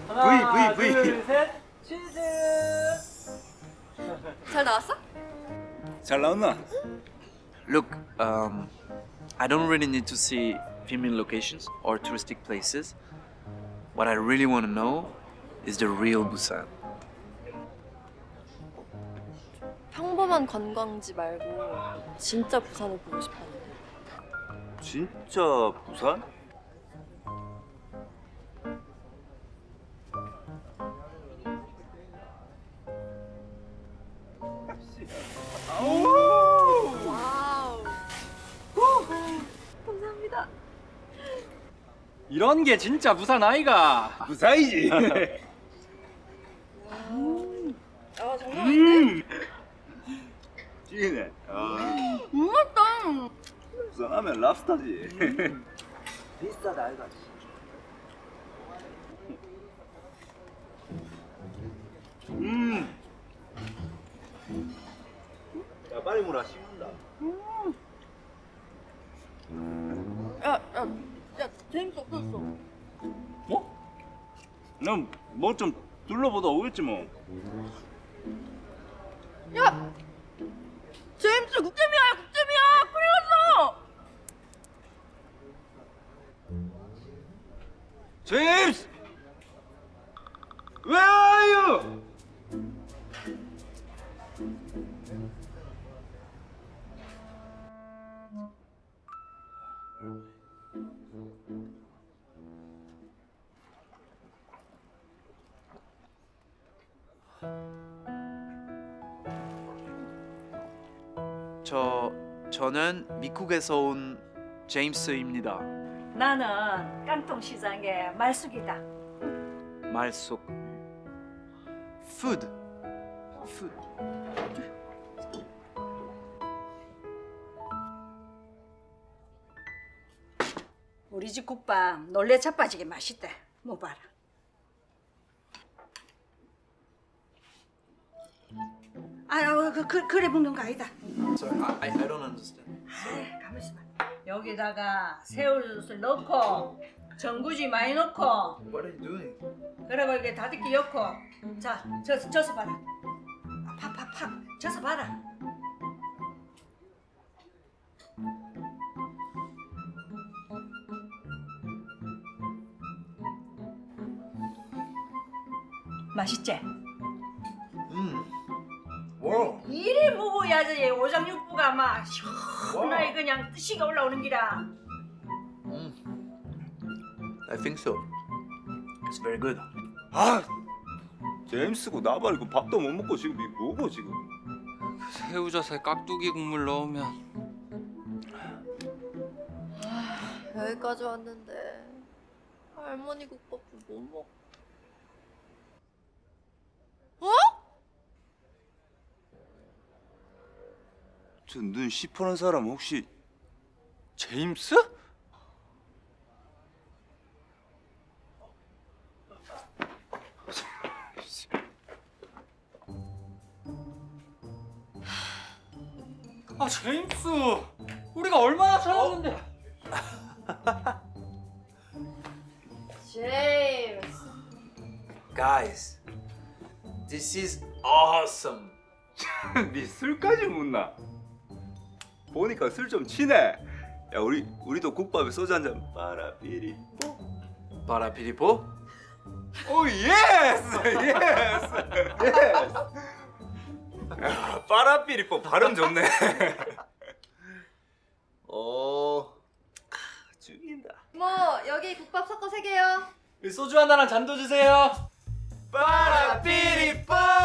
하나, V. 둘, 셋, 치즈. 잘 나왔어? 잘 나왔나? Look, I don't really need to see filming locations or touristic places. What I really want to know is the real Busan. 평범한 관광지 말고 진짜 부산을 보고 싶었는데. 진짜 부산? 와우. 감사합니다. 이런 게 진짜 부산 아이가. 부산이지. 아 장난 아닌데? 찌네. 맛있다. 부산하면 랍스타지. 비싸다 아이가. 야 빨리 물어 식는다. 야, 재밌어 없었어. 난 뭐 좀 둘러보다 오겠지 뭐. 야, 제임스 국제미야, 국제미야, 큰일 났어. 제임스! Where are you? 저는 미국에서 온 제임스입니다. 나는 깡통시장의 말숙이다. 말속. Food. 우리 집 국밥 놀래 자빠지게 맛있대. 뭐 봐라. 그래 먹는 거 아니다. Sorry, I don't understand. 아이, 가만 있어봐. 여기다가 새우젓을 넣고 전구지 많이 넣고 What are you doing? 그리고 이게 다듬기 넣고 자, 져서 봐라. 팍팍팍 져서 봐라. 맛있지? 와. 이래 먹어야지 오장육부가 막 시원하게 그냥 뜻이가 올라오는 기라. I think so. It's very good. 아! 제임스고 나발이고 밥도 못 먹고 지금 이 뭐고 지금? 새우젓에 깍두기 국물 넣으면. 여기까지 왔는데 할머니 국밥도 못 먹. 어? 저 눈 시퍼런 사람 혹시 제임스? 아 제임스, 우리가 얼마나 찾았는데? 제임스. Guys, this is awesome. 네 술까지 묻나? 보니까 술 좀 치네. 야 우리도 국밥에 소주 한 잔 빠라삐리 뽀. 바라피리포? 오 예스 예스 예스. 야, 빠라삐리 뽀 발음 좋네. 오 죽인다. 뭐 여기 국밥 섞어 3개요. 소주 하나랑 잔도 주세요. 빠라삐리 뽀.